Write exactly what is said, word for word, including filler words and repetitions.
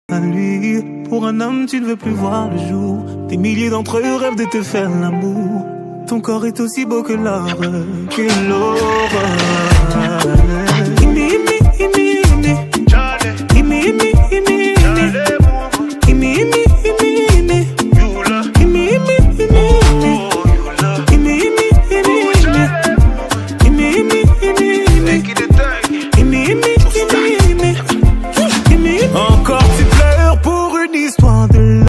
à lui. Pour un homme, tu ne veux plus voir le jour. Des milliers d'entre eux rêvent de te faire l'amour. Ton corps est aussi beau que l'or, que l'aurore. Imi, imi, imi.